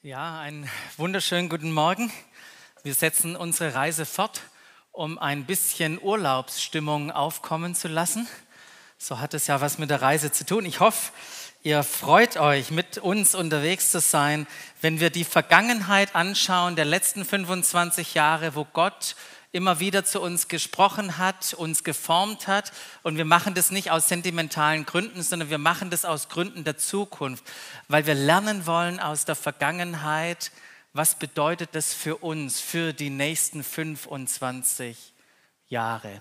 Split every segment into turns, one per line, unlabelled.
Ja, einen wunderschönen guten Morgen. Wir setzen unsere Reise fort, um ein bisschen Urlaubsstimmung aufkommen zu lassen. So hat es ja was mit der Reise zu tun. Ich hoffe, ihr freut euch, mit uns unterwegs zu sein, wenn wir die Vergangenheit anschauen, der letzten 25 Jahre, wo Gott immer wieder zu uns gesprochen hat, uns geformt hat. Und wir machen das nicht aus sentimentalen Gründen, sondern wir machen das aus Gründen der Zukunft, weil wir lernen wollen aus der Vergangenheit, was bedeutet das für uns, für die nächsten 25 Jahre.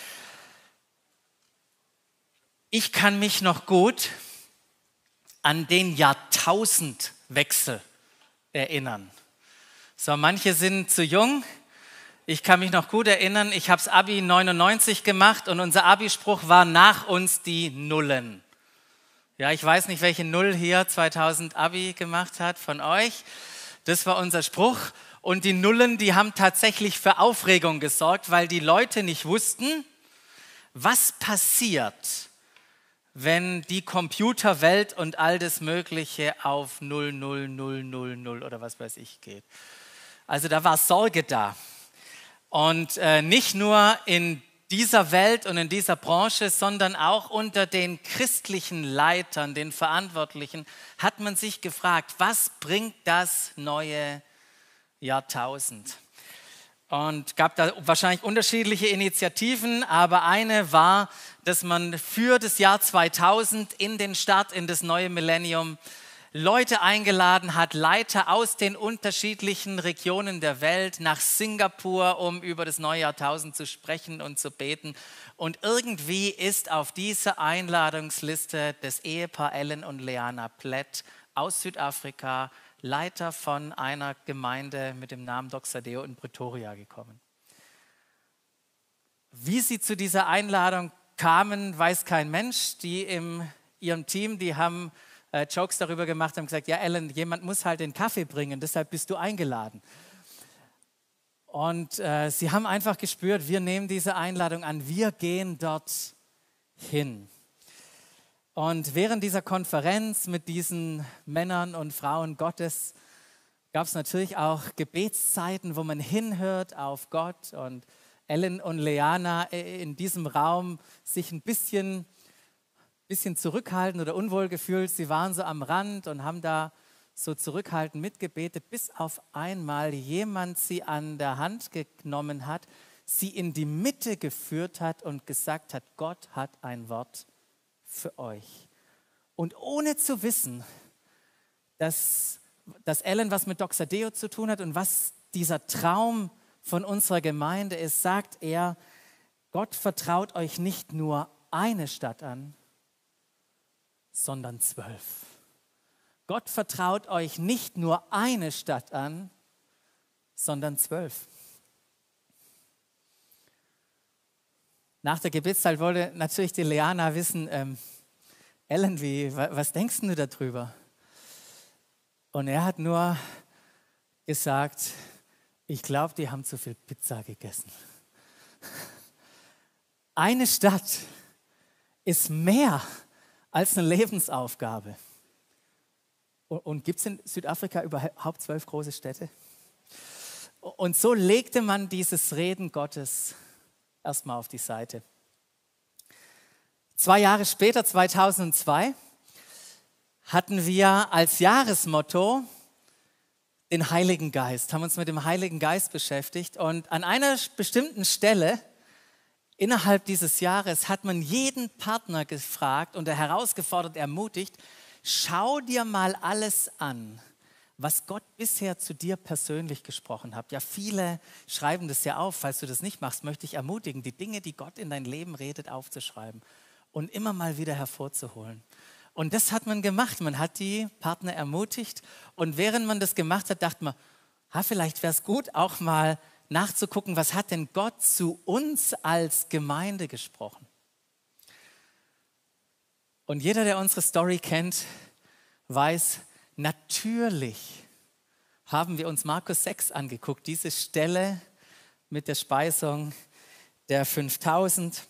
Ich kann mich noch gut an den Jahrtausendwechsel erinnern. So, manche sind zu jung. Ich kann mich noch gut erinnern, ich habe das Abi 99 gemacht und unser Abi-Spruch war: nach uns die Nullen. Ja, ich weiß nicht, welche Null hier 2000 Abi gemacht hat von euch. Das war unser Spruch. Und die Nullen, die haben tatsächlich für Aufregung gesorgt, weil die Leute nicht wussten, was passiert, wenn die Computerwelt und all das Mögliche auf 0, 0, 0, 0, 0 oder was weiß ich geht. Also da war Sorge da. Und nicht nur in dieser Welt und in dieser Branche, sondern auch unter den christlichen Leitern, den Verantwortlichen, hat man sich gefragt, was bringt das neue Jahrtausend? Und gab da wahrscheinlich unterschiedliche Initiativen, aber eine war, dass man für das Jahr 2000 in den Start, in das neue Millennium, Leute eingeladen hat, Leiter aus den unterschiedlichen Regionen der Welt nach Singapur, um über das neue Jahrtausend zu sprechen und zu beten. Und irgendwie ist auf dieser Einladungsliste das Ehepaar Ellen und Leana Plett aus Südafrika, Leiter von einer Gemeinde mit dem Namen Doxadeo in Pretoria gekommen. Wie sie zu dieser Einladung kamen, weiß kein Mensch. Die in ihrem Team, die haben Jokes darüber gemacht, haben gesagt, ja Ellen, jemand muss halt den Kaffee bringen, deshalb bist du eingeladen. Und sie haben einfach gespürt, wir nehmen diese Einladung an, wir gehen dort hin. Und während dieser Konferenz mit diesen Männern und Frauen Gottes gab es natürlich auch Gebetszeiten, wo man hinhört auf Gott. Und Ellen und Leana in diesem Raum sich ein bisschen zurückhaltend oder unwohl gefühlt. Sie waren so am Rand und haben da so zurückhaltend mitgebetet, bis auf einmal jemand sie an der Hand genommen hat, sie in die Mitte geführt hat und gesagt hat, Gott hat ein Wort für euch. Und ohne zu wissen, dass Ellen was mit Doxadeo zu tun hat und was dieser Traum von unserer Gemeinde ist, sagt er, Gott vertraut euch nicht nur eine Stadt an, sondern 12. Gott vertraut euch nicht nur eine Stadt an, sondern 12. Nach der Gebetszeit wollte natürlich die Leana wissen, Ellen, was denkst du darüber? Und er hat nur gesagt, ich glaube, die haben zu viel Pizza gegessen. Eine Stadt ist mehr als eine Lebensaufgabe. Und gibt es in Südafrika überhaupt 12 große Städte? Und so legte man dieses Reden Gottes erstmal auf die Seite. 2 Jahre später, 2002, hatten wir als Jahresmotto den Heiligen Geist, haben uns mit dem Heiligen Geist beschäftigt. Und an einer bestimmten Stelle innerhalb dieses Jahres hat man jeden Partner gefragt und herausgefordert, ermutigt, schau dir mal alles an, was Gott bisher zu dir persönlich gesprochen hat. Ja, viele schreiben das ja auf. Falls du das nicht machst, möchte ich ermutigen, die Dinge, die Gott in dein Leben redet, aufzuschreiben und immer mal wieder hervorzuholen. Und das hat man gemacht. Man hat die Partner ermutigt. Und während man das gemacht hat, dachte man, vielleicht wäre es gut, auch mal nachzugucken, was hat denn Gott zu uns als Gemeinde gesprochen. Und jeder, der unsere Story kennt, weiß, natürlich haben wir uns Markus 6 angeguckt, diese Stelle mit der Speisung der 5000,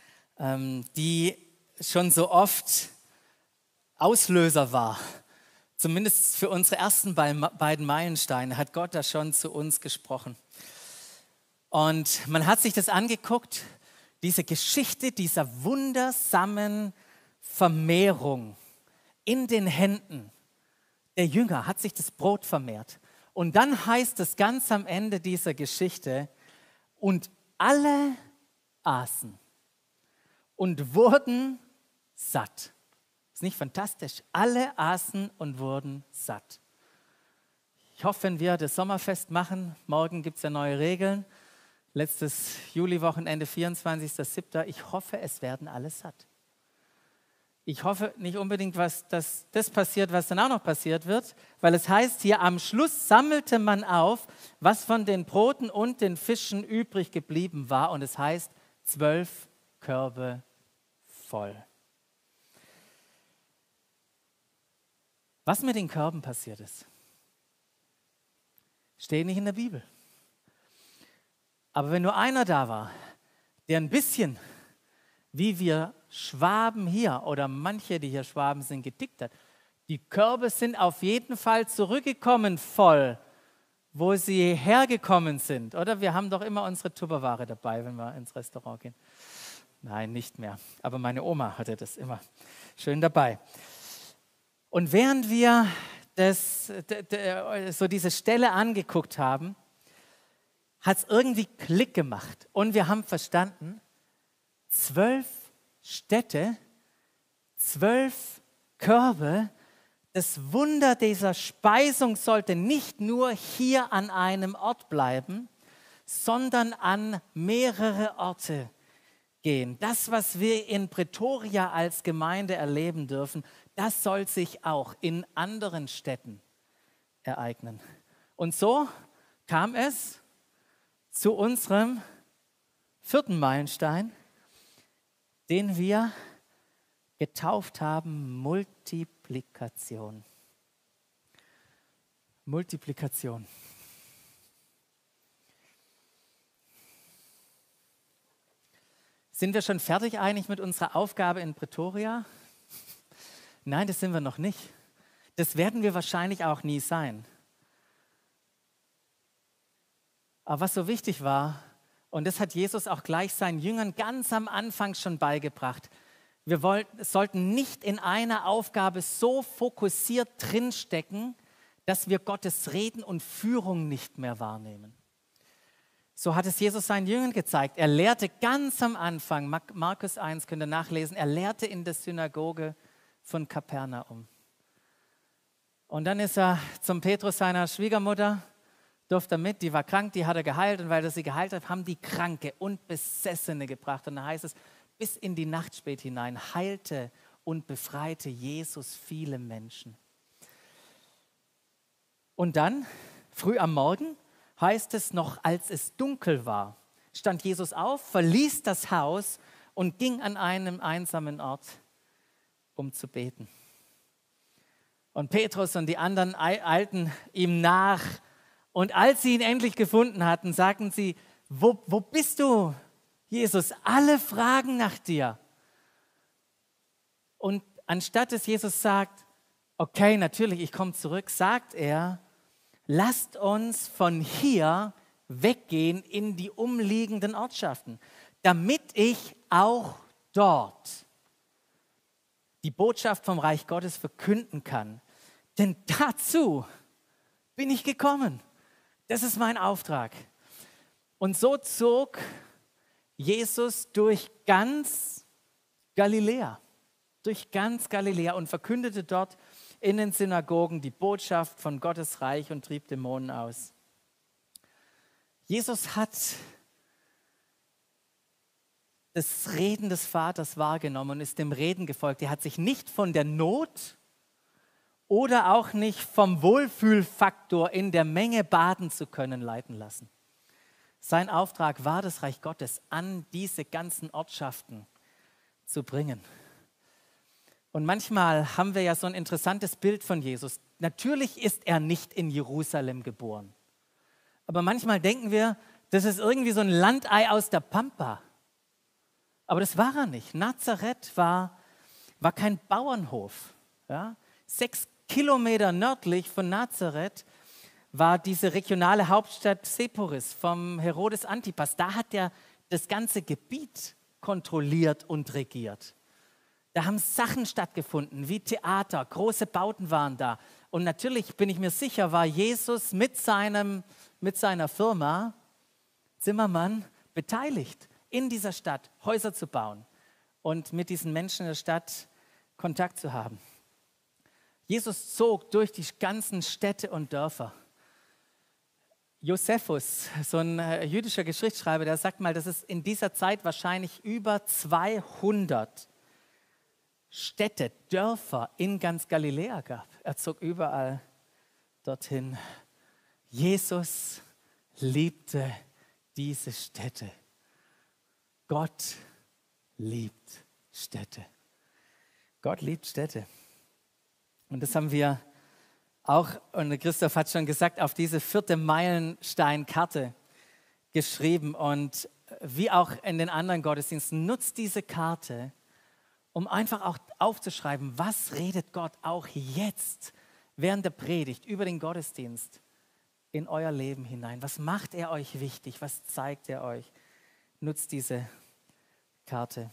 die schon so oft Auslöser war Zumindest für unsere ersten beiden Meilensteine hat Gott da schon zu uns gesprochen. Und man hat sich das angeguckt, diese Geschichte dieser wundersamen Vermehrung in den Händen der Jünger hat sich das Brot vermehrt. Und dann heißt es ganz am Ende dieser Geschichte, und alle aßen und wurden satt. Ist nicht fantastisch? Alle aßen und wurden satt. Ich hoffe, wenn wir das Sommerfest machen, morgen gibt es ja neue Regeln, letztes Juliwochenende, 24.07., ich hoffe, es werden alle satt. Ich hoffe nicht unbedingt, dass das passiert, was dann auch noch passiert wird, weil es heißt hier, am Schluss sammelte man auf, was von den Broten und den Fischen übrig geblieben war, und es heißt 12 Körbe voll. Was mit den Körben passiert ist, steht nicht in der Bibel. Aber wenn nur einer da war, der ein bisschen, wie wir Schwaben hier oder manche, die hier Schwaben sind, getickt hat, die Körbe sind auf jeden Fall zurückgekommen voll, wo sie hergekommen sind. Oder wir haben doch immer unsere Tupperware dabei, wenn wir ins Restaurant gehen. Nein, nicht mehr. Aber meine Oma hatte das immer schön dabei. Und während wir so diese Stelle angeguckt haben, hat es irgendwie Klick gemacht. Und wir haben verstanden, 12 Städte, 12 Körbe, das Wunder dieser Speisung sollte nicht nur hier an einem Ort bleiben, sondern an mehrere Orte gehen. Das, was wir in Pretoria als Gemeinde erleben dürfen, das soll sich auch in anderen Städten ereignen. Und so kam es zu unserem 4. Meilenstein, den wir getauft haben, Multiplikation. Multiplikation. Sind wir schon fertig eigentlich mit unserer Aufgabe in Pretoria? Nein, das sind wir noch nicht. Das werden wir wahrscheinlich auch nie sein. Aber was so wichtig war, und das hat Jesus auch gleich seinen Jüngern ganz am Anfang schon beigebracht, wir sollten nicht in einer Aufgabe so fokussiert drinstecken, dass wir Gottes Reden und Führung nicht mehr wahrnehmen. So hat es Jesus seinen Jüngern gezeigt. Er lehrte ganz am Anfang, Markus 1 könnt ihr nachlesen, er lehrte in der Synagoge von Kapernaum. Und dann ist er zum Petrus, seiner Schwiegermutter, durfte er mit, die war krank, die hat er geheilt, und weil er sie geheilt hat, haben die Kranke und Besessene gebracht. Und da heißt es, bis in die Nacht spät hinein heilte und befreite Jesus viele Menschen. Und dann, früh am Morgen, heißt es noch, als es dunkel war, stand Jesus auf, verließ das Haus und ging an einem einsamen Ort, um zu beten. Und Petrus und die anderen eilten ihm nach. Und als sie ihn endlich gefunden hatten, sagten sie, wo bist du, Jesus? Alle fragen nach dir. Und anstatt dass Jesus sagt, okay, natürlich, ich komme zurück, sagt er, lasst uns von hier weggehen in die umliegenden Ortschaften, damit ich auch dort die Botschaft vom Reich Gottes verkünden kann. Denn dazu bin ich gekommen. Das ist mein Auftrag. Und so zog Jesus durch ganz Galiläa und verkündete dort in den Synagogen die Botschaft von Gottes Reich und trieb Dämonen aus. Jesus hat das Reden des Vaters wahrgenommen und ist dem Reden gefolgt. Er hat sich nicht von der Not oder auch nicht vom Wohlfühlfaktor in der Menge baden zu können leiten lassen. Sein Auftrag war, das Reich Gottes an diese ganzen Ortschaften zu bringen. Und manchmal haben wir ja so ein interessantes Bild von Jesus. Natürlich ist er nicht in Jerusalem geboren. Aber manchmal denken wir, das ist irgendwie so ein Landei aus der Pampa. Aber das war er nicht. Nazareth war kein Bauernhof. Ja? 6 Kilometer nördlich von Nazareth war diese regionale Hauptstadt Sepphoris vom Herodes Antipas. Da hat er das ganze Gebiet kontrolliert und regiert. Da haben Sachen stattgefunden, wie Theater, große Bauten waren da. Und natürlich, bin ich mir sicher, war Jesus mit seiner Firma Zimmermann beteiligt, in dieser Stadt Häuser zu bauen und mit diesen Menschen in der Stadt Kontakt zu haben. Jesus zog durch die ganzen Städte und Dörfer. Josephus, so ein jüdischer Geschichtsschreiber, der sagt mal, dass es in dieser Zeit wahrscheinlich über 200 Städte, Dörfer in ganz Galiläa gab. Er zog überall dorthin. Jesus liebte diese Städte. Gott liebt Städte. Gott liebt Städte. Und das haben wir auch, und Christoph hat schon gesagt, auf diese 4. Meilenstein-Karte geschrieben. Und wie auch in den anderen Gottesdiensten, nutzt diese Karte, um einfach auch aufzuschreiben, was redet Gott auch jetzt während der Predigt über den Gottesdienst in euer Leben hinein. Was macht er euch wichtig? Was zeigt er euch? Nutzt diese Karte.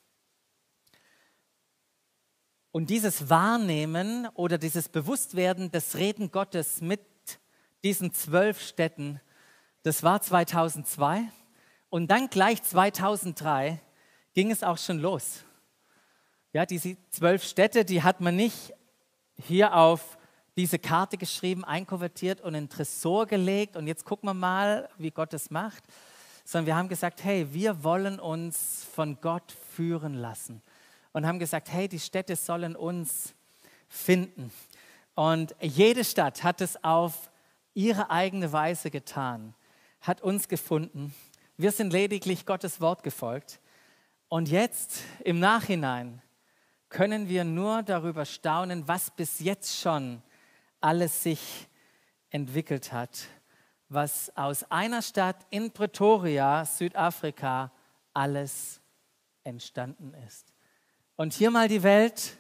Und dieses Wahrnehmen oder dieses Bewusstwerden des Reden Gottes mit diesen 12 Städten, das war 2002. Und dann gleich 2003 ging es auch schon los. Ja, diese 12 Städte, die hat man nicht hier auf diese Karte geschrieben, einkonvertiert und in den Tresor gelegt und jetzt gucken wir mal, wie Gott es macht, sondern wir haben gesagt, hey, wir wollen uns von Gott führen lassen und haben gesagt, hey, die Städte sollen uns finden. Und jede Stadt hat es auf ihre eigene Weise getan, hat uns gefunden. Wir sind lediglich Gottes Wort gefolgt. Und jetzt im Nachhinein können wir nur darüber staunen, was bis jetzt schon alles sich entwickelt hat, was aus einer Stadt in Pretoria, Südafrika, alles entstanden ist. Und hier mal die Welt,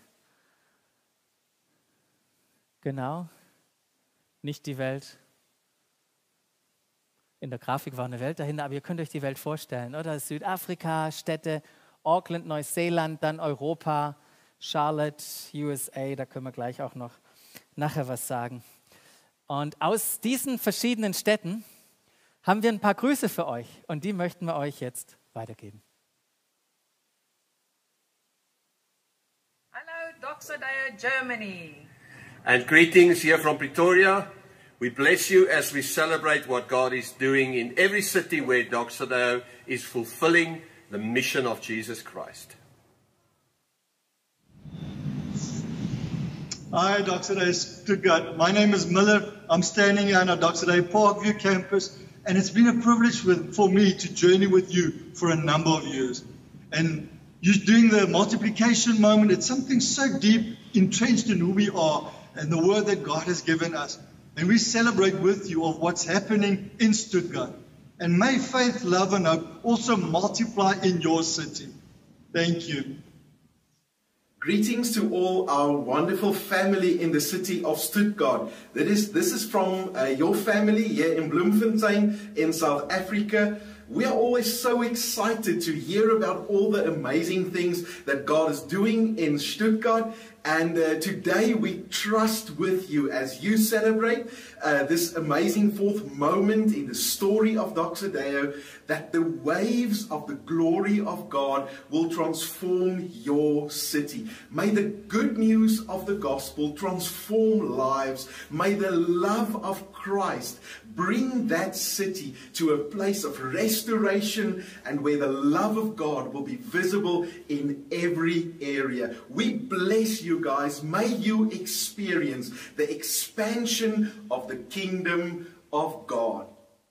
genau, nicht die Welt. In der Grafik war eine Welt dahinter, aber ihr könnt euch die Welt vorstellen, oder? Südafrika, Städte, Auckland, Neuseeland, dann Europa, Charlotte, USA, da können wir gleich auch noch nachher was sagen. Und aus diesen verschiedenen Städten haben wir ein paar Grüße für euch und die möchten wir euch jetzt weitergeben.
Hallo, Doxodeo, Germany.
And greetings here from Pretoria. We bless you as we celebrate what God is doing in every city where Doxodeo is fulfilling the mission of Jesus Christ.
Hi, Doxodeo Stuttgart. My name is Miller. I'm standing here on our Doxodeo Parkview campus, and it's been a privilege for me to journey with you for a number of years. And you doing the multiplication moment, it's something so deep entrenched in who we are and the word that God has given us. And we celebrate with you of what's happening in Stuttgart. And may faith, love, and hope also multiply in your city. Thank you.
Greetings to all our wonderful family in the city of Stuttgart. This is from your family here in Bloemfontein in South Africa. We are always so excited to hear about all the amazing things that God is doing in Stuttgart. And today we trust with you as you celebrate this amazing 4th moment in the story of Doxodeo, that the waves of the glory of God will transform your city. May the good news of the gospel transform lives. May the love of Christ bring that city to a place of restoration and where the love of God will be visible in every area. We bless you guys. May you experience the expansion of the kingdom of God.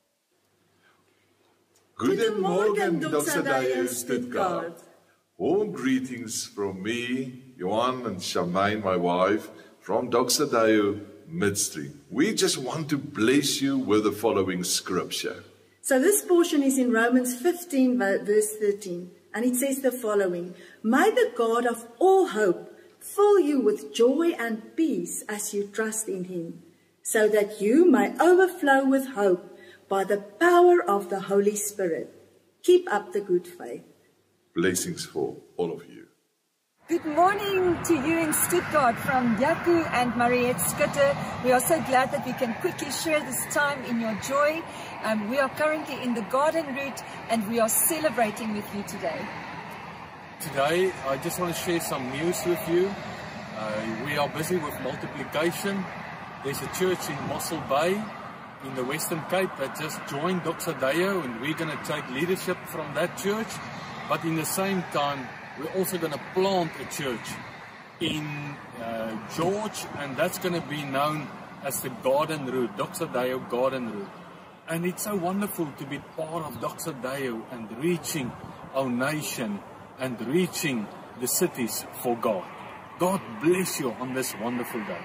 Guten Morgen, Doxodeo Stuttgart. Warm greetings from me, Johan and Charmaine, my wife, from Doxodeo Midstream. We just want to bless you with the following scripture.
So this portion is in Romans 15, verse 13, and it says the following: May the God of all hope fill you with joy and peace as you trust in him, so that you may overflow with hope by the power of the Holy Spirit. Keep up the good faith.
Blessings for all of you.
Good morning to you in Stuttgart from Jaco and Mariette Skutte. We are so glad that we can quickly share this time in your joy. We are currently in the garden route and we are celebrating with you today.
Today, I just want to share some news with you. We are busy with multiplication. There's a church in Mossel Bay in the Western Cape that just joined Doxa Deo, and we're going to take leadership from that church. But in the same time, we're also going to plant a church in George, and that's going to be known as the Garden Route, Doxa Deo Garden Route. And it's so wonderful to be part of Doxa Deo and reaching our nation and reaching the cities for God. God bless you on this wonderful day.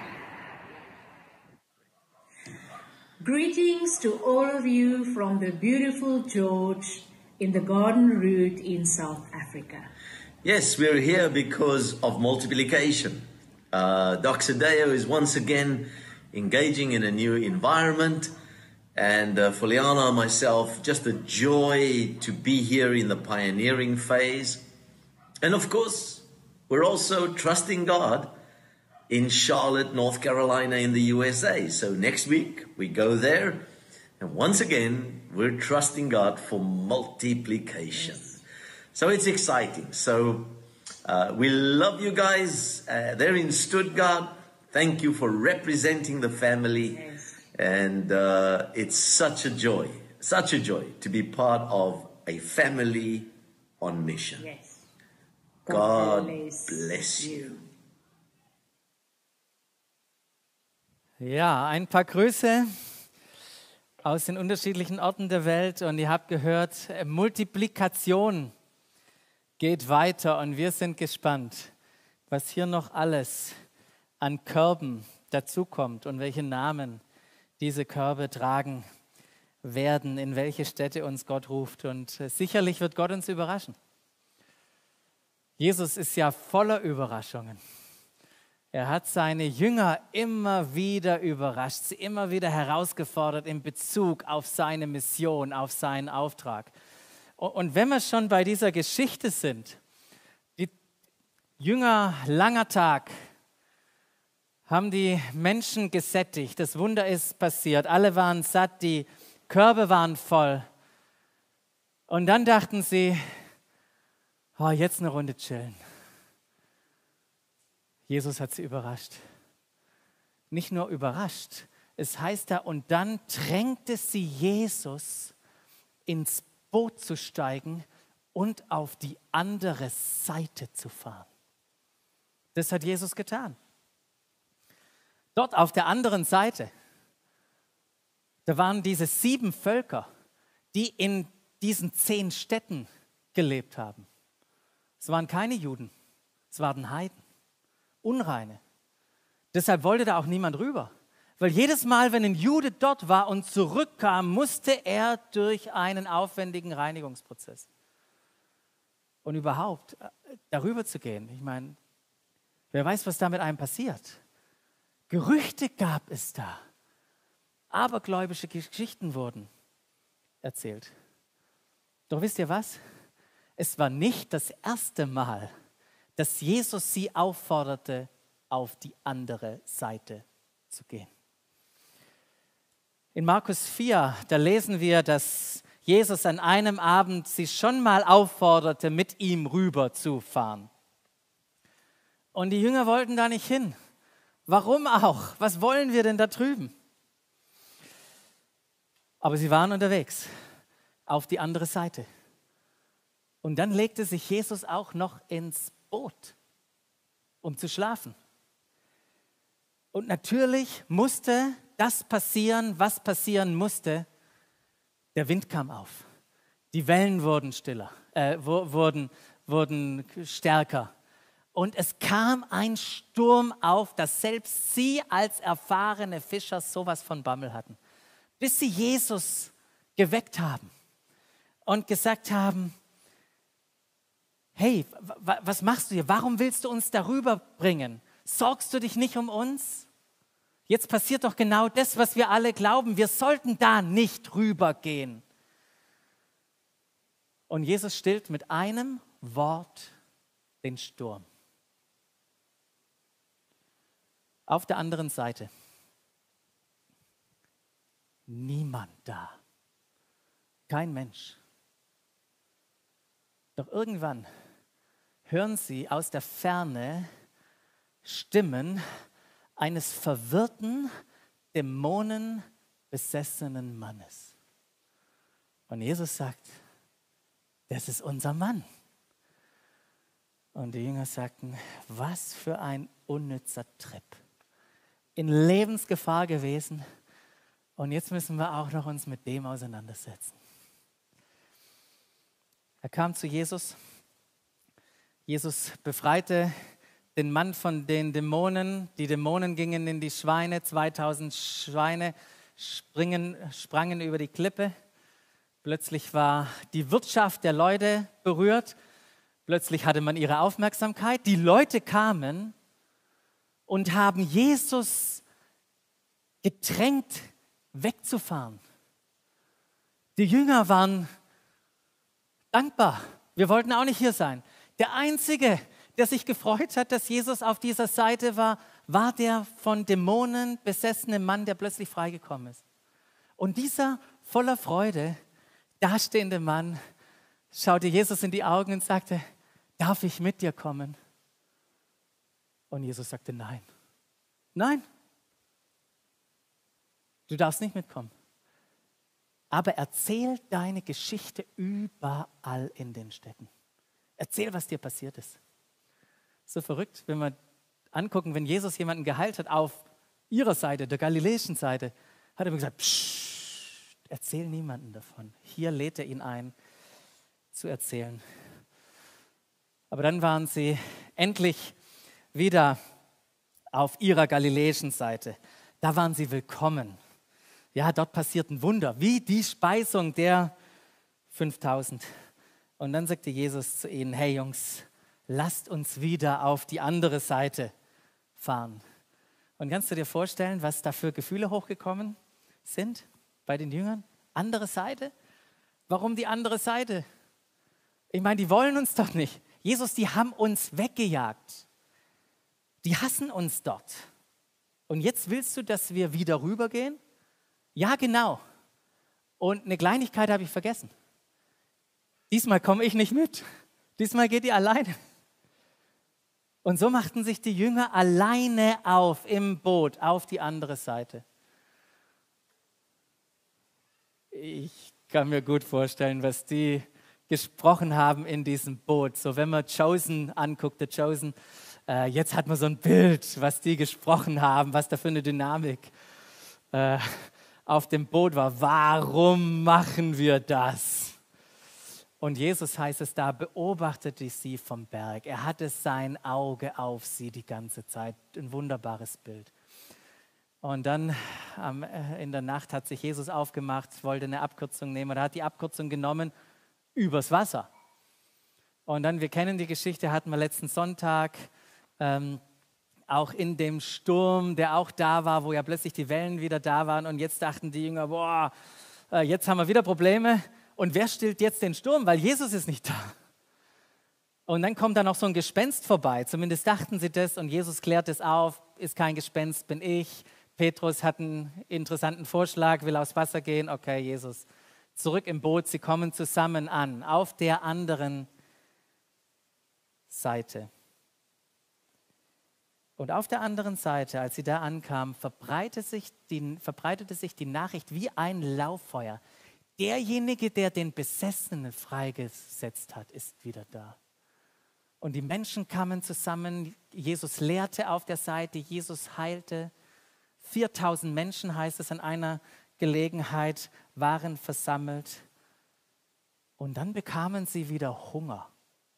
Greetings to all of you from the beautiful George in the Garden Route in South Africa.
Yes, we're here because of multiplication. Doxa Deo is once again engaging in a new environment. And for Liana and myself, just a joy to be here in the pioneering phase. And of course, we're also trusting God in Charlotte, North Carolina in the USA. So next week we go there. And once again, we're trusting God for multiplication. Yes. So it's exciting. So we love you guys there in Stuttgart. Thank you for representing the family. Yes. And it's such a joy to be part of a family on mission.
Yes.
God bless you.
Ja, ein paar Grüße aus den unterschiedlichen Orten der Welt. Und ihr habt gehört, Multiplikation geht weiter. Und wir sind gespannt, was hier noch alles an Körben dazukommt und welche Namen diese Körbe tragen werden, in welche Städte uns Gott ruft. Und sicherlich wird Gott uns überraschen. Jesus ist ja voller Überraschungen. Er hat seine Jünger immer wieder überrascht, sie immer wieder herausgefordert in Bezug auf seine Mission, auf seinen Auftrag. Und wenn wir schon bei dieser Geschichte sind, die Jünger, langer Tag, haben die Menschen gesättigt. Das Wunder ist passiert. Alle waren satt, die Körbe waren voll. Und dann dachten sie, oh, jetzt eine Runde chillen. Jesus hat sie überrascht. Nicht nur überrascht, es heißt da, und dann drängte sie Jesus, ins Boot zu steigen und auf die andere Seite zu fahren. Das hat Jesus getan. Dort auf der anderen Seite, da waren diese 7 Völker, die in diesen 10 Städten gelebt haben. Es waren keine Juden, es waren Heiden, Unreine. Deshalb wollte da auch niemand rüber. Weil jedes Mal, wenn ein Jude dort war und zurückkam, musste er durch einen aufwendigen Reinigungsprozess. Und überhaupt darüber zu gehen, ich meine, wer weiß, was da mit einem passiert. Gerüchte gab es da. Abergläubische Geschichten wurden erzählt. Doch wisst ihr was? Es war nicht das erste Mal, dass Jesus sie aufforderte, auf die andere Seite zu gehen. In Markus 4, da lesen wir, dass Jesus an einem Abend sie schon mal aufforderte, mit ihm rüber zu fahren. Und die Jünger wollten da nicht hin. Warum auch? Was wollen wir denn da drüben? Aber sie waren unterwegs auf die andere Seite. Und dann legte sich Jesus auch noch ins Boot, um zu schlafen. Und natürlich musste das passieren, was passieren musste. Der Wind kam auf. Die Wellen wurden wurden stärker. Und es kam ein Sturm auf, dass selbst sie als erfahrene Fischer sowas von Bammel hatten. Bis sie Jesus geweckt haben und gesagt haben, hey, was machst du hier? Warum willst du uns darüber bringen? Sorgst du dich nicht um uns? Jetzt passiert doch genau das, was wir alle glauben. Wir sollten da nicht rübergehen. Und Jesus stillt mit einem Wort den Sturm. Auf der anderen Seite niemand da. Kein Mensch. Doch irgendwann hören sie aus der Ferne Stimmen eines verwirrten, dämonenbesessenen Mannes. Und Jesus sagt, das ist unser Mann. Und die Jünger sagten, was für ein unnützer Trip. In Lebensgefahr gewesen. Und jetzt müssen wir auch noch uns mit dem auseinandersetzen. Er kam zu Jesus. Jesus befreite den Mann von den Dämonen. Die Dämonen gingen in die Schweine. 2000 Schweine sprangen über die Klippe. Plötzlich war die Wirtschaft der Leute berührt. Plötzlich hatte man ihre Aufmerksamkeit. Die Leute kamen und haben Jesus gedrängt, wegzufahren. Die Jünger waren dankbar. Wir wollten auch nicht hier sein. Der Einzige, der sich gefreut hat, dass Jesus auf dieser Seite war, war der von Dämonen besessene Mann, der plötzlich freigekommen ist. Und dieser voller Freude dastehende Mann schaute Jesus in die Augen und sagte, darf ich mit dir kommen? Und Jesus sagte, nein. Nein. Du darfst nicht mitkommen. Aber erzähl deine Geschichte überall in den Städten. Erzähl, was dir passiert ist. So verrückt, wenn wir angucken, wenn Jesus jemanden geheilt hat auf ihrer Seite, der galiläischen Seite, hat er mir gesagt, psst, erzähl niemanden davon. Hier lädt er ihn ein, zu erzählen. Aber dann waren sie endlich wieder auf ihrer galiläischen Seite. Da waren sie willkommen. Ja, dort passierten Wunder, wie die Speisung der 5000. Und dann sagte Jesus zu ihnen, hey Jungs, lasst uns wieder auf die andere Seite fahren. Und kannst du dir vorstellen, was da für Gefühle hochgekommen sind bei den Jüngern? Andere Seite? Warum die andere Seite? Ich meine, die wollen uns doch nicht. Jesus, die haben uns weggejagt. Die hassen uns dort. Und jetzt willst du, dass wir wieder rübergehen? Ja, genau. Und eine Kleinigkeit habe ich vergessen. Diesmal komme ich nicht mit. Diesmal geht ihr alleine. Und so machten sich die Jünger alleine auf im Boot auf die andere Seite. Ich kann mir gut vorstellen, was die gesprochen haben in diesem Boot. So, wenn man Chosen anguckt, The Chosen, jetzt hat man so ein Bild, was die gesprochen haben, was da für eine Dynamik auf dem Boot war. Warum machen wir das? Und Jesus, heißt es da, beobachtete sie vom Berg. Er hatte sein Auge auf sie die ganze Zeit. Ein wunderbares Bild. Und dann in der Nacht hat sich Jesus aufgemacht, wollte eine Abkürzung nehmen. Er hat die Abkürzung genommen übers Wasser. Und dann, wir kennen die Geschichte, hatten wir letzten Sonntag, auch in dem Sturm, der auch da war, wo ja plötzlich die Wellen wieder da waren. Und jetzt dachten die Jünger, boah, jetzt haben wir wieder Probleme. Und wer stillt jetzt den Sturm? Weil Jesus ist nicht da. Und dann kommt da noch so ein Gespenst vorbei. Zumindest dachten sie das. Und Jesus klärt es auf. Ist kein Gespenst, bin ich. Petrus hat einen interessanten Vorschlag, will aufs Wasser gehen. Okay, Jesus, zurück im Boot. Sie kommen zusammen an, auf der anderen Seite. Und auf der anderen Seite, als sie da ankamen, verbreitete sich die Nachricht wie ein Lauffeuer. Derjenige, der den Besessenen freigesetzt hat, ist wieder da. Und die Menschen kamen zusammen. Jesus lehrte auf der Seite, Jesus heilte. 4000 Menschen, heißt es, an einer Gelegenheit waren versammelt. Und dann bekamen sie wieder Hunger.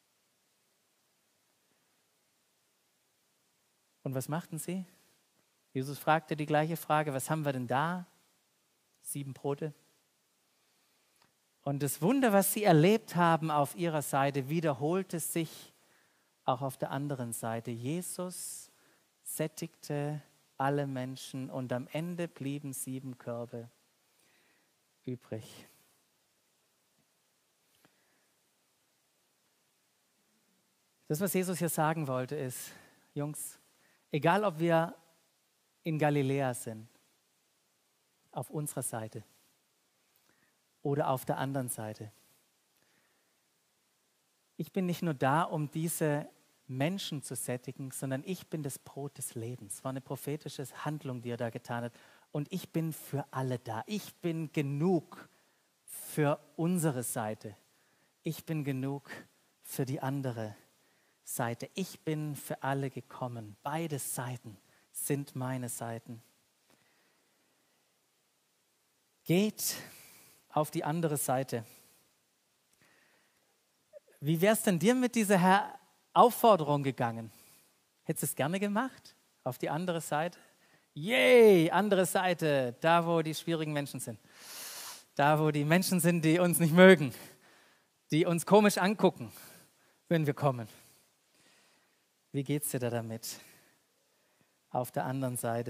Und was machten sie? Jesus fragte die gleiche Frage, was haben wir denn da? 7 Brote Und das Wunder, was sie erlebt haben auf ihrer Seite, wiederholte sich auch auf der anderen Seite. Jesus sättigte alle Menschen und am Ende blieben 7 Körbe übrig. Das, was Jesus hier sagen wollte, ist, Jungs, egal ob wir in Galiläa sind, auf unserer Seite oder auf der anderen Seite. Ich bin nicht nur da, um diese Menschen zu sättigen, sondern ich bin das Brot des Lebens. Es war eine prophetische Handlung, die er da getan hat. Und ich bin für alle da. Ich bin genug für unsere Seite. Ich bin genug für die andere Seite. Ich bin für alle gekommen. Beide Seiten sind meine Seiten. Geht auf die andere Seite. Wie wäre es denn dir mit dieser Aufforderung gegangen? Hättest du es gerne gemacht? Auf die andere Seite? Yay, andere Seite, da wo die schwierigen Menschen sind. Da wo die Menschen sind, die uns nicht mögen, die uns komisch angucken, wenn wir kommen. Wie geht es dir da damit? Auf der anderen Seite.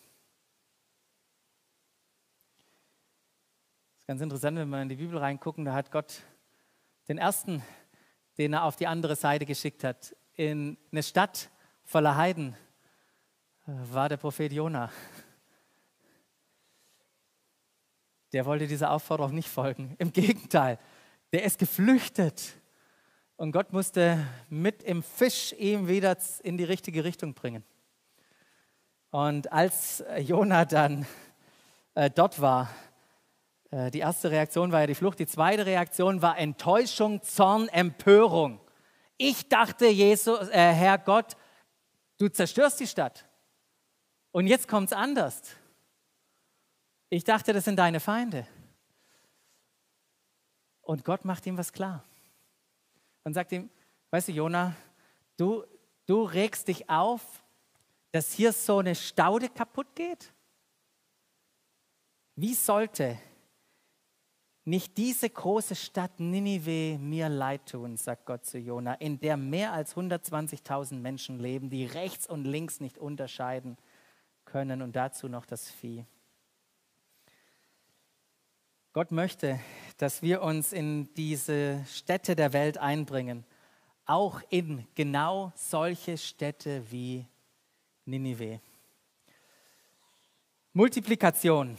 Das ist ganz interessant, wenn wir in die Bibel reingucken, da hat Gott den ersten, den er auf die andere Seite geschickt hat, in eine Stadt voller Heiden, war der Prophet Jona. Der wollte dieser Aufforderung nicht folgen. Im Gegenteil, der ist geflüchtet. Und Gott musste mit im Fisch ihn wieder in die richtige Richtung bringen. Und als Jona dann dort war, die erste Reaktion war ja die Flucht, die zweite Reaktion war Enttäuschung, Zorn, Empörung. Ich dachte, Herr Gott, du zerstörst die Stadt. Und jetzt kommt es anders. Ich dachte, das sind deine Feinde. Und Gott macht ihm was klar. Und sagt ihm, weißt du, Jona, du regst dich auf, dass hier so eine Staude kaputt geht? Wie sollte nicht diese große Stadt Ninive mir leid tun, sagt Gott zu Jona, in der mehr als 120.000 Menschen leben, die rechts und links nicht unterscheiden können und dazu noch das Vieh. Gott möchte, dass wir uns in diese Städte der Welt einbringen, auch in genau solche Städte wie Ninive. Multiplikation.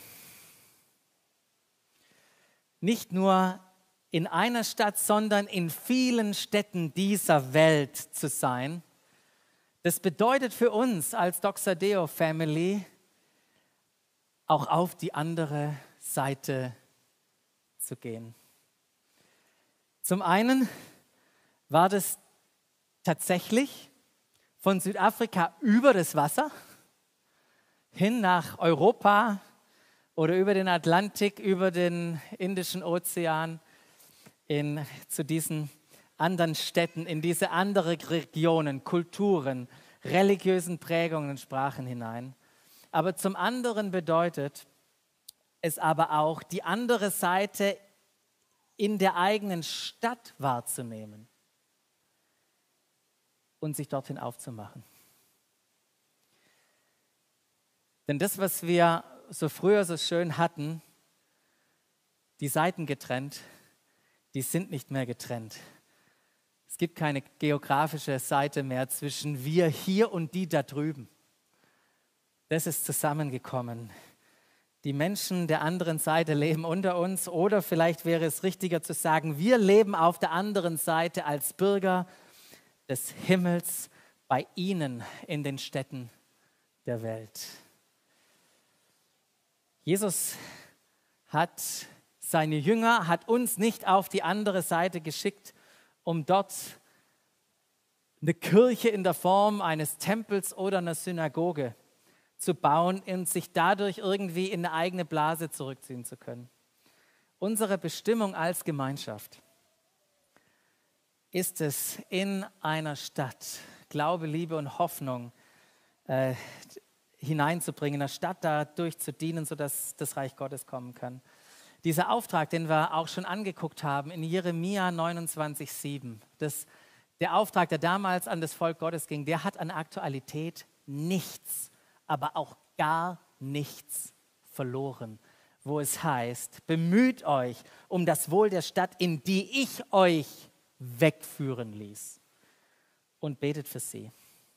Nicht nur in einer Stadt, sondern in vielen Städten dieser Welt zu sein. Das bedeutet für uns als Doxa Family auch auf die andere Seite zu gehen. Zum einen war das tatsächlich von Südafrika über das Wasser hin nach Europa oder über den Atlantik, über den Indischen Ozean zu diesen anderen Städten, in diese anderen Regionen, Kulturen, religiösen Prägungen und Sprachen hinein. Aber zum anderen bedeutet es aber auch, die andere Seite in der eigenen Stadt wahrzunehmen und sich dorthin aufzumachen. Denn das, was wir so früher so schön hatten, die Seiten getrennt, die sind nicht mehr getrennt. Es gibt keine geografische Seite mehr zwischen wir hier und die da drüben. Das ist zusammengekommen. Die Menschen der anderen Seite leben unter uns oder vielleicht wäre es richtiger zu sagen, wir leben auf der anderen Seite als Bürger des Himmels bei ihnen in den Städten der Welt. Jesus hat seine Jünger, hat uns nicht auf die andere Seite geschickt, um dort eine Kirche in der Form eines Tempels oder einer Synagoge zu bauen und sich dadurch irgendwie in eine eigene Blase zurückziehen zu können. Unsere Bestimmung als Gemeinschaft ist es, in einer Stadt Glaube, Liebe und Hoffnung hineinzubringen, in der Stadt dadurch zu dienen, sodass das Reich Gottes kommen kann. Dieser Auftrag, den wir auch schon angeguckt haben in Jeremia 29,7, der Auftrag, der damals an das Volk Gottes ging, der hat an Aktualität nichts, aber auch gar nichts verloren, wo es heißt, bemüht euch um das Wohl der Stadt, in die ich euch wegführen ließ, und betet für sie.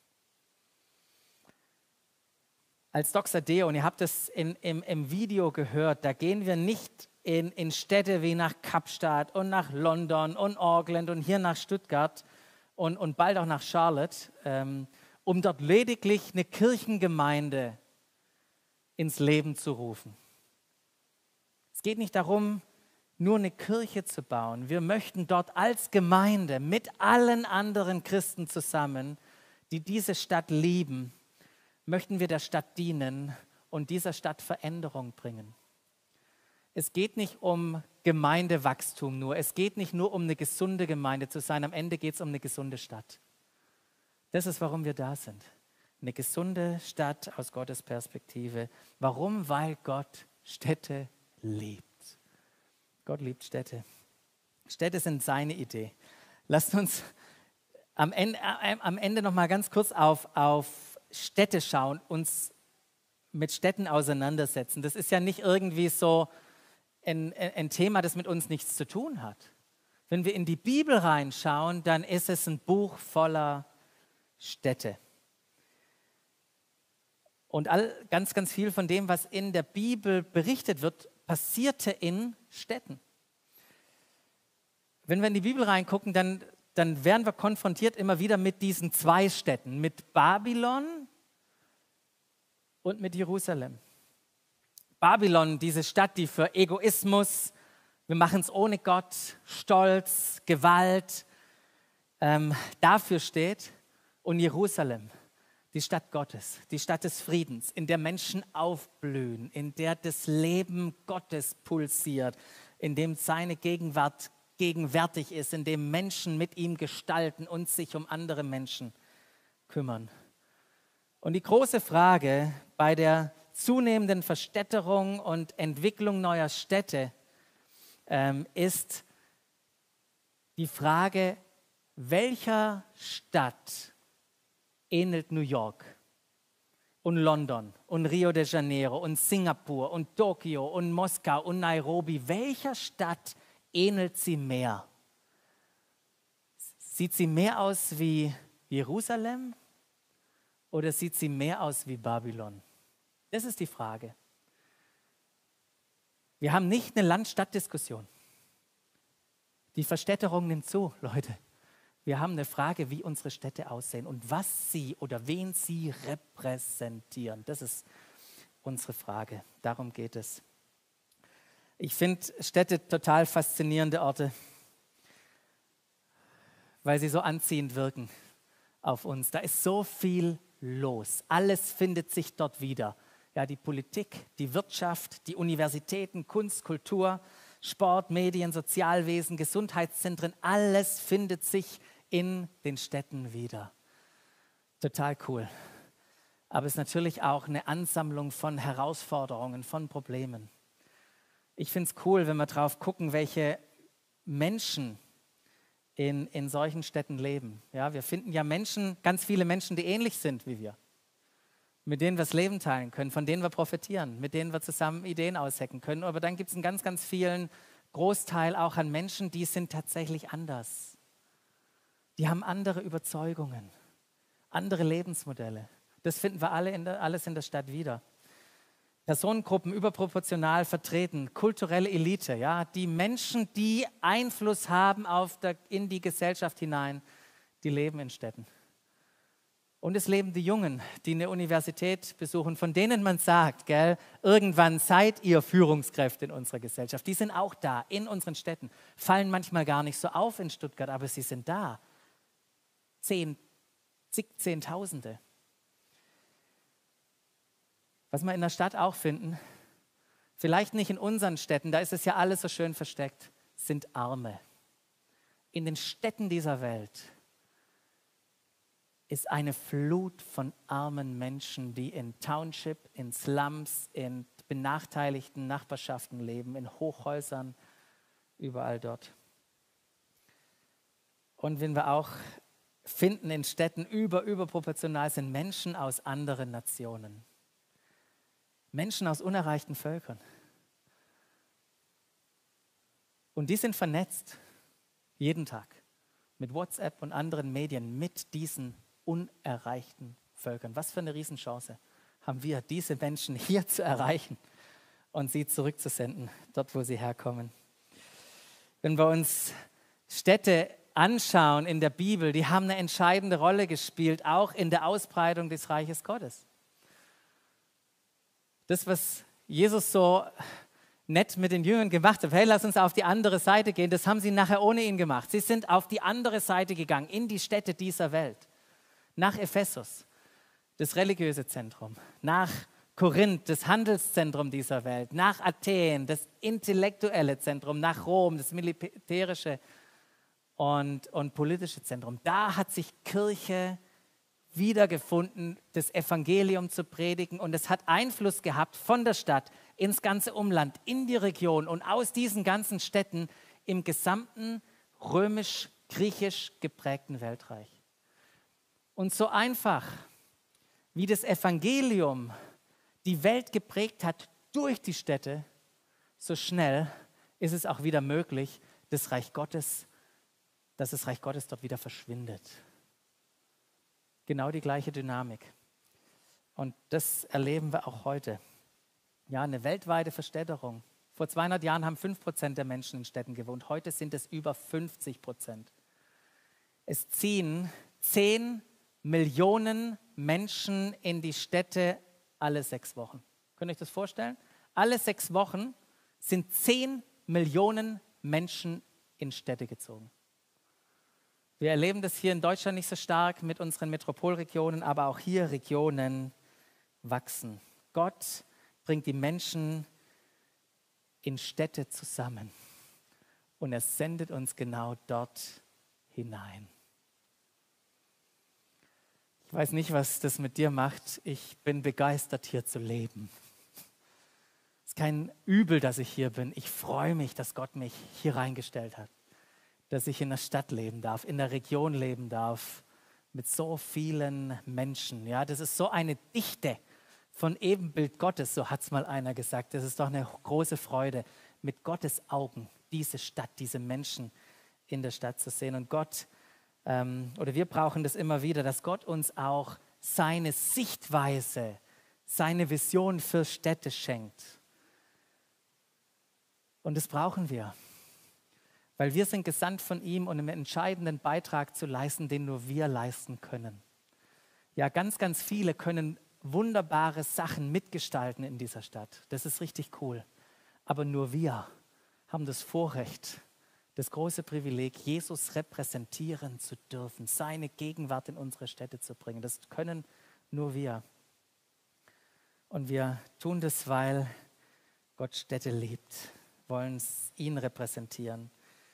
Als Doxa Deo, und ihr habt es im Video gehört, da gehen wir nicht in Städte wie nach Kapstadt und nach London und Auckland und hier nach Stuttgart und bald auch nach Charlotte, um dort lediglich eine Kirchengemeinde ins Leben zu rufen. Es geht nicht darum, nur eine Kirche zu bauen. Wir möchten dort als Gemeinde mit allen anderen Christen zusammen, die diese Stadt lieben, möchten wir der Stadt dienen und dieser Stadt Veränderung bringen. Es geht nicht um Gemeindewachstum nur. Es geht nicht nur um eine gesunde Gemeinde zu sein. Am Ende geht es um eine gesunde Stadt. Das ist, warum wir da sind. Eine gesunde Stadt aus Gottes Perspektive. Warum? Weil Gott Städte liebt. Gott liebt Städte. Städte sind seine Idee. Lasst uns am Ende noch mal ganz kurz auf Städte schauen, uns mit Städten auseinandersetzen. Das ist ja nicht irgendwie so ein Thema, das mit uns nichts zu tun hat. Wenn wir in die Bibel reinschauen, dann ist es ein Buch voller Städte. Und ganz, ganz viel von dem, was in der Bibel berichtet wird, passierte in Städten. Wenn wir in die Bibel reingucken, dann werden wir konfrontiert immer wieder mit diesen zwei Städten, mit Babylon und mit Jerusalem. Babylon, diese Stadt, die für Egoismus, wir machen es ohne Gott, Stolz, Gewalt, dafür steht. Und Jerusalem, die Stadt Gottes, die Stadt des Friedens, in der Menschen aufblühen, in der das Leben Gottes pulsiert, in dem seine Gegenwart gegenwärtig ist, in dem Menschen mit ihm gestalten und sich um andere Menschen kümmern. Und die große Frage bei der zunehmenden Verstädterung und Entwicklung neuer Städte ist die Frage, welcher Stadt ähnelt New York und London und Rio de Janeiro und Singapur und Tokio und Moskau und Nairobi? Welcher Stadt ähnelt sie mehr? Sieht sie mehr aus wie Jerusalem oder sieht sie mehr aus wie Babylon? Das ist die Frage. Wir haben nicht eine Land-Stadt-Diskussion. Die Verstädterung nimmt zu, Leute. Wir haben eine Frage, wie unsere Städte aussehen und was sie oder wen sie repräsentieren. Das ist unsere Frage. Darum geht es. Ich finde Städte total faszinierende Orte, weil sie so anziehend wirken auf uns. Da ist so viel los. Alles findet sich dort wieder. Ja, die Politik, die Wirtschaft, die Universitäten, Kunst, Kultur, Sport, Medien, Sozialwesen, Gesundheitszentren, alles findet sich in den Städten wieder. Total cool. Aber es ist natürlich auch eine Ansammlung von Herausforderungen, von Problemen. Ich finde es cool, wenn wir drauf gucken, welche Menschen in solchen Städten leben. Ja, wir finden ja Menschen, ganz viele Menschen, die ähnlich sind wie wir, mit denen wir das Leben teilen können, von denen wir profitieren, mit denen wir zusammen Ideen aushecken können. Aber dann gibt es einen ganz, ganz vielen Großteil auch an Menschen, die sind tatsächlich anders. Die haben andere Überzeugungen, andere Lebensmodelle. Das finden wir alles in der Stadt wieder. Personengruppen überproportional vertreten, kulturelle Elite, ja, die Menschen, die Einfluss haben in die Gesellschaft hinein, die leben in Städten. Und es leben die Jungen, die eine Universität besuchen, von denen man sagt, gell, irgendwann seid ihr Führungskräfte in unserer Gesellschaft. Die sind auch da, in unseren Städten. Fallen manchmal gar nicht so auf in Stuttgart, aber sie sind da. Zehntausende. Was wir in der Stadt auch finden, vielleicht nicht in unseren Städten, da ist es ja alles so schön versteckt, sind Arme. In den Städten dieser Welt ist eine Flut von armen Menschen, die in Township, in Slums, in benachteiligten Nachbarschaften leben, in Hochhäusern, überall dort. Und wenn wir auch finden in Städten überproportional sind Menschen aus anderen Nationen. Menschen aus unerreichten Völkern. Und die sind vernetzt, jeden Tag, mit WhatsApp und anderen Medien, mit diesen unerreichten Völkern. Was für eine Riesenchance haben wir, diese Menschen hier zu erreichen und sie zurückzusenden, dort wo sie herkommen. Wenn wir uns Städte anschauen in der Bibel, die haben eine entscheidende Rolle gespielt, auch in der Ausbreitung des Reiches Gottes. Das, was Jesus so nett mit den Jüngern gemacht hat, hey, lass uns auf die andere Seite gehen, das haben sie nachher ohne ihn gemacht. Sie sind auf die andere Seite gegangen, in die Städte dieser Welt. Nach Ephesus, das religiöse Zentrum, nach Korinth, das Handelszentrum dieser Welt, nach Athen, das intellektuelle Zentrum, nach Rom, das militärische und politische Zentrum. Da hat sich Kirche wiedergefunden, das Evangelium zu predigen, und es hat Einfluss gehabt von der Stadt ins ganze Umland, in die Region und aus diesen ganzen Städten im gesamten römisch-griechisch geprägten Weltreich. Und so einfach, wie das Evangelium die Welt geprägt hat durch die Städte, so schnell ist es auch wieder möglich, dass das Reich Gottes dort wieder verschwindet. Genau die gleiche Dynamik. Und das erleben wir auch heute. Ja, eine weltweite Verstädterung. Vor 200 Jahren haben 5% der Menschen in Städten gewohnt. Heute sind es über 50%. Es ziehen 10 Millionen Menschen in die Städte alle 6 Wochen. Könnt ihr euch das vorstellen? Alle 6 Wochen sind 10 Millionen Menschen in Städte gezogen. Wir erleben das hier in Deutschland nicht so stark mit unseren Metropolregionen, aber auch hier Regionen wachsen. Gott bringt die Menschen in Städte zusammen und er sendet uns genau dort hinein. Ich weiß nicht, was das mit dir macht. Ich bin begeistert, hier zu leben. Es ist kein Übel, dass ich hier bin. Ich freue mich, dass Gott mich hier reingestellt hat. Dass ich in der Stadt leben darf, in der Region leben darf, mit so vielen Menschen. Ja, das ist so eine Dichte von Ebenbild Gottes, so hat es mal einer gesagt. Das ist doch eine große Freude, mit Gottes Augen diese Stadt, diese Menschen in der Stadt zu sehen. Und Gott, oder wir brauchen das immer wieder, dass Gott uns auch seine Sichtweise, seine Vision für Städte schenkt. Und das brauchen wir. Weil wir sind gesandt von ihm, um einen entscheidenden Beitrag zu leisten, den nur wir leisten können. Ja, ganz, ganz viele können wunderbare Sachen mitgestalten in dieser Stadt. Das ist richtig cool. Aber nur wir haben das Vorrecht, das große Privileg, Jesus repräsentieren zu dürfen, seine Gegenwart in unsere Städte zu bringen. Das können nur wir. Und wir tun das, weil Gott Städte liebt, wollen ihn repräsentieren.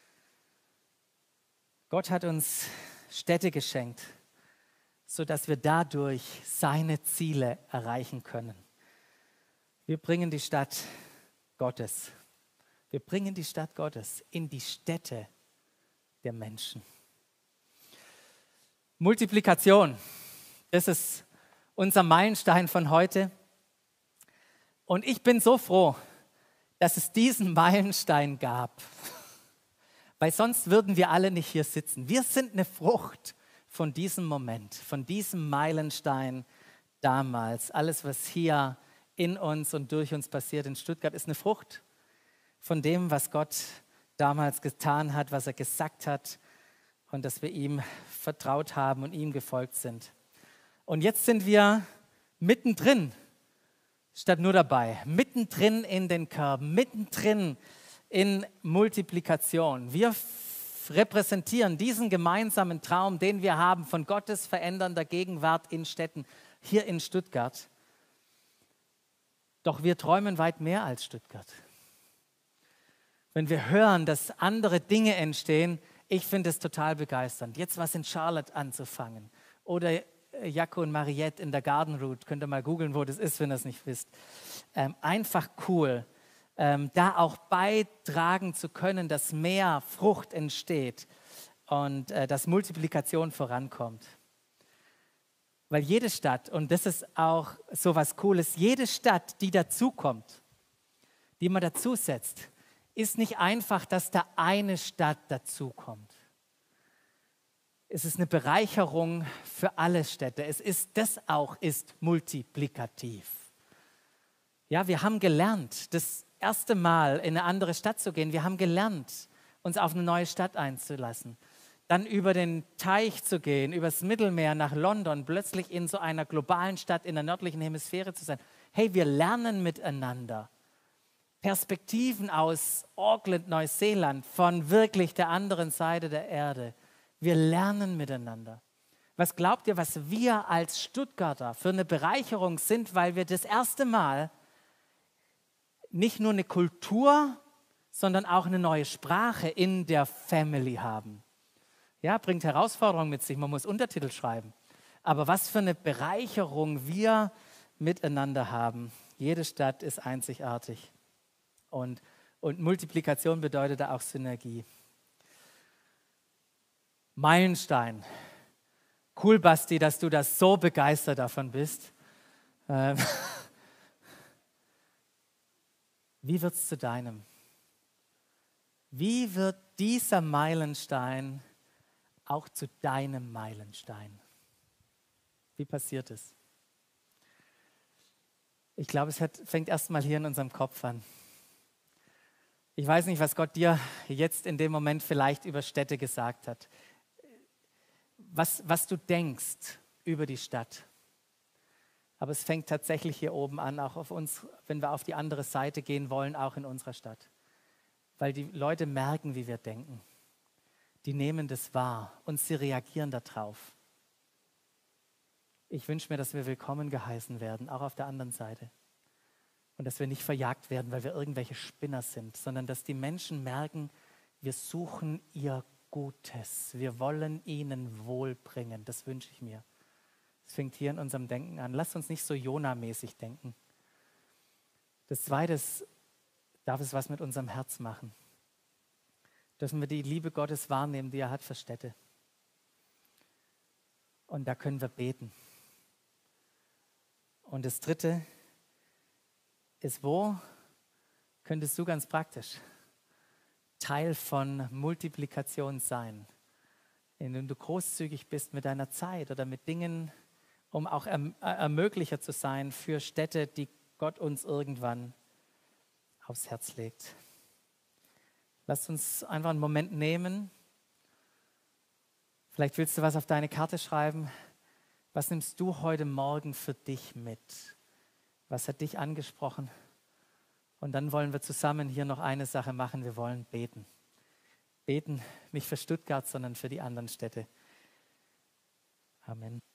Gott hat uns Städte geschenkt, sodass wir dadurch seine Ziele erreichen können. Wir bringen die Stadt Gottes. Wir bringen die Stadt Gottes in die Städte der Menschen. Multiplikation, das ist unser Meilenstein von heute. Und ich bin so froh, dass es diesen Meilenstein gab. Weil sonst würden wir alle nicht hier sitzen. Wir sind eine Frucht von diesem Moment, von diesem Meilenstein damals. Alles, was hier in uns und durch uns passiert in Stuttgart, ist eine Frucht von dem, was Gott damals getan hat, was er gesagt hat und dass wir ihm vertraut haben und ihm gefolgt sind. Und jetzt sind wir mittendrin, statt nur dabei, mittendrin in den Körben, mittendrin in Multiplikation. Wir repräsentieren diesen gemeinsamen Traum, den wir haben von Gottes verändernder Gegenwart in Städten, hier in Stuttgart. Doch wir träumen weit mehr als Stuttgart. Wenn wir hören, dass andere Dinge entstehen, ich finde es total begeisternd. Jetzt was in Charlotte anzufangen oder Jaco und Mariette in der Garden Route. Könnt ihr mal googeln, wo das ist, wenn ihr es nicht wisst. Einfach cool, da auch beitragen zu können, dass mehr Frucht entsteht und dass Multiplikation vorankommt. Weil jede Stadt, und das ist auch so was Cooles, jede Stadt, die dazukommt, die man dazusetzt, ist nicht einfach, dass da eine Stadt dazukommt. Es ist eine Bereicherung für alle Städte. Das auch ist multiplikativ. Ja, wir haben gelernt, das erste Mal in eine andere Stadt zu gehen. Wir haben gelernt, uns auf eine neue Stadt einzulassen. Dann über den Teich zu gehen, übers Mittelmeer nach London, plötzlich in so einer globalen Stadt in der nördlichen Hemisphäre zu sein. Hey, wir lernen miteinander. Perspektiven aus Auckland, Neuseeland, von wirklich der anderen Seite der Erde. Wir lernen miteinander. Was glaubt ihr, was wir als Stuttgarter für eine Bereicherung sind, weil wir das erste Mal nicht nur eine Kultur, sondern auch eine neue Sprache in der Family haben? Ja, bringt Herausforderungen mit sich, man muss Untertitel schreiben. Aber was für eine Bereicherung wir miteinander haben. Jede Stadt ist einzigartig. Und Multiplikation bedeutet da auch Synergie. Meilenstein. Cool, Basti, dass du da so begeistert davon bist. Wie wird es zu deinem? Wie wird dieser Meilenstein auch zu deinem Meilenstein? Wie passiert es? Ich glaube, es fängt erst mal hier in unserem Kopf an. Ich weiß nicht, was Gott dir jetzt in dem Moment vielleicht über Städte gesagt hat. Was du denkst über die Stadt. Aber es fängt tatsächlich hier oben an, auch auf uns, wenn wir auf die andere Seite gehen wollen, auch in unserer Stadt. Weil die Leute merken, wie wir denken. Die nehmen das wahr und sie reagieren darauf. Ich wünsche mir, dass wir willkommen geheißen werden, auch auf der anderen Seite. Und dass wir nicht verjagt werden, weil wir irgendwelche Spinner sind, sondern dass die Menschen merken, wir suchen ihr Gutes. Wir wollen ihnen Wohl bringen. Das wünsche ich mir. Es fängt hier in unserem Denken an. Lasst uns nicht so Jona-mäßig denken. Das Zweite ist, darf es was mit unserem Herz machen. Dürfen wir die Liebe Gottes wahrnehmen, die er hat für Städte. Und da können wir beten. Und das Dritte ist, wo könntest du ganz praktisch Teil von Multiplikation sein, indem du großzügig bist mit deiner Zeit oder mit Dingen, um auch Ermöglicher zu sein für Städte, die Gott uns irgendwann aufs Herz legt. Lasst uns einfach einen Moment nehmen. Vielleicht willst du was auf deine Karte schreiben. Was nimmst du heute Morgen für dich mit? Was hat dich angesprochen? Und dann wollen wir zusammen hier noch eine Sache machen. Wir wollen beten. Beten nicht für Stuttgart, sondern für die anderen Städte. Amen.